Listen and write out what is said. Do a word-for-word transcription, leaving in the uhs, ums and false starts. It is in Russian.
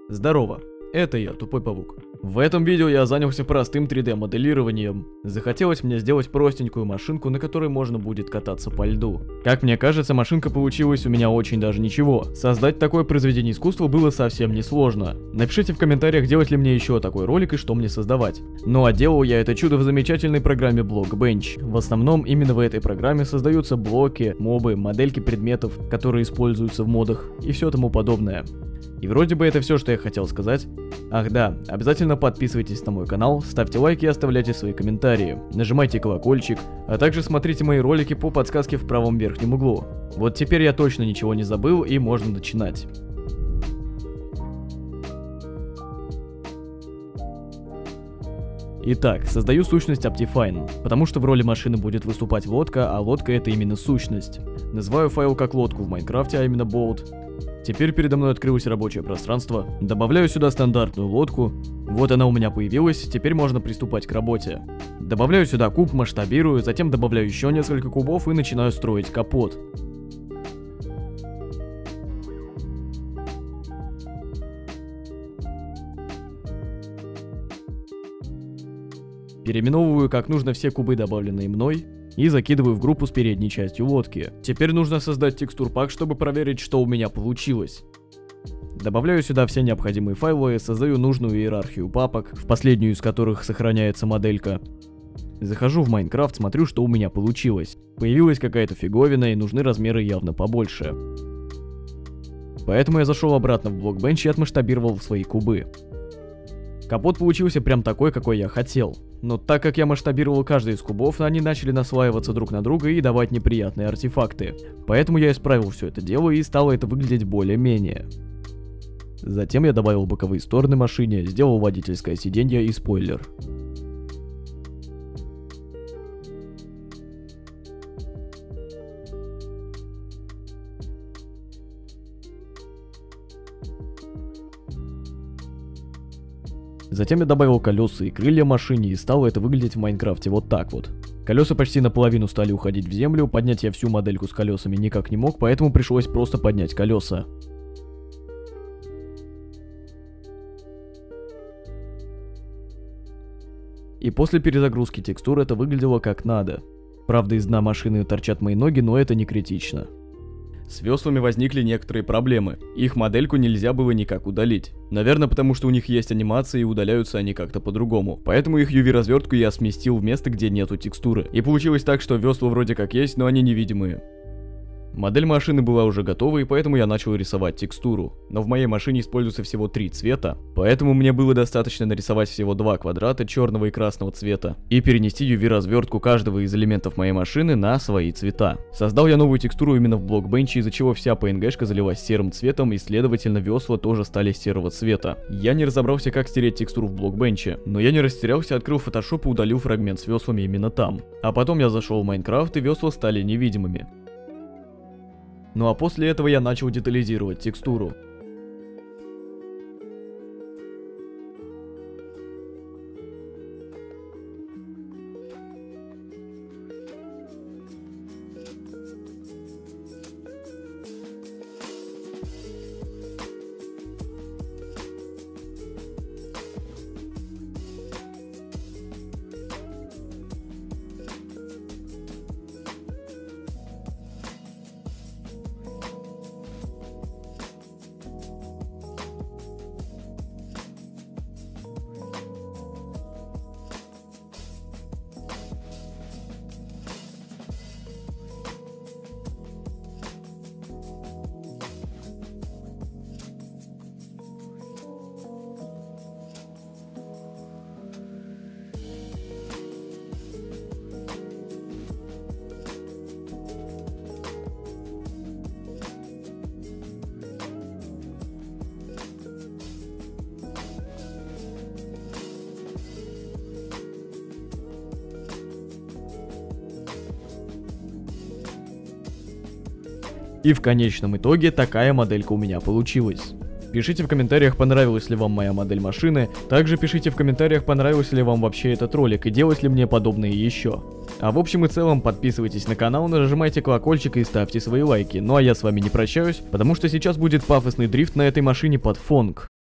Здорово, это я, Тупой Павук. В этом видео я занялся простым три дэ моделированием. Захотелось мне сделать простенькую машинку, на которой можно будет кататься по льду. Как мне кажется, машинка получилась у меня очень даже ничего. Создать такое произведение искусства было совсем несложно. Напишите в комментариях, делать ли мне еще такой ролик и что мне создавать. Ну а делал я это чудо в замечательной программе Blockbench. В основном именно в этой программе создаются блоки, мобы, модельки предметов, которые используются в модах и все тому подобное. И вроде бы это все, что я хотел сказать. Ах да, обязательно подписывайтесь на мой канал, ставьте лайки и оставляйте свои комментарии. Нажимайте колокольчик, а также смотрите мои ролики по подсказке в правом верхнем углу. Вот теперь я точно ничего не забыл и можно начинать. Итак, создаю сущность Optifine, потому что в роли машины будет выступать лодка, а лодка это именно сущность. Называю файл как лодку в Майнкрафте, а именно boat. Теперь передо мной открылось рабочее пространство, добавляю сюда стандартную лодку, вот она у меня появилась, теперь можно приступать к работе. Добавляю сюда куб, масштабирую, затем добавляю еще несколько кубов и начинаю строить капот. Переименовываю как нужно все кубы, добавленные мной, и закидываю в группу с передней частью лодки. Теперь нужно создать текстур-пак, чтобы проверить, что у меня получилось. Добавляю сюда все необходимые файлы, создаю нужную иерархию папок, в последнюю из которых сохраняется моделька. Захожу в Майнкрафт, смотрю, что у меня получилось. Появилась какая-то фиговина и нужны размеры явно побольше. Поэтому я зашел обратно в Blockbench и отмасштабировал свои кубы. Капот получился прям такой, какой я хотел. Но так как я масштабировал каждый из кубов, они начали наслаиваться друг на друга и давать неприятные артефакты. Поэтому я исправил все это дело и стало это выглядеть более-менее. Затем я добавил боковые стороны машине, сделал водительское сиденье и спойлер. Затем я добавил колеса и крылья машине и стало это выглядеть в Майнкрафте вот так вот. Колеса почти наполовину стали уходить в землю, поднять я всю модельку с колесами никак не мог, поэтому пришлось просто поднять колеса. И после перезагрузки текстур это выглядело как надо. Правда, из дна машины торчат мои ноги, но это не критично. С веслами возникли некоторые проблемы, их модельку нельзя было никак удалить. Наверное, потому что у них есть анимации и удаляются они как-то по-другому. Поэтому их ю ви-развертку я сместил в место, где нету текстуры. И получилось так, что весла вроде как есть, но они невидимые. Модель машины была уже готова, и поэтому я начал рисовать текстуру. Но в моей машине используется всего три цвета, поэтому мне было достаточно нарисовать всего два квадрата черного и красного цвета и перенести ю ви-развертку каждого из элементов моей машины на свои цвета. Создал я новую текстуру именно в Blockbench, из-за чего вся пи эн джи-шка залилась серым цветом, и следовательно весла тоже стали серого цвета. Я не разобрался, как стереть текстуру в Blockbench, но я не растерялся, открыл Photoshop и удалил фрагмент с веслами именно там. А потом я зашел в Майнкрафт, и весла стали невидимыми. Ну а после этого я начал детализировать текстуру. И в конечном итоге такая моделька у меня получилась. Пишите в комментариях, понравилась ли вам моя модель машины. Также пишите в комментариях, понравился ли вам вообще этот ролик и делать ли мне подобные еще. А в общем и целом подписывайтесь на канал, нажимайте колокольчик и ставьте свои лайки. Ну а я с вами не прощаюсь, потому что сейчас будет пафосный дрифт на этой машине под фонк.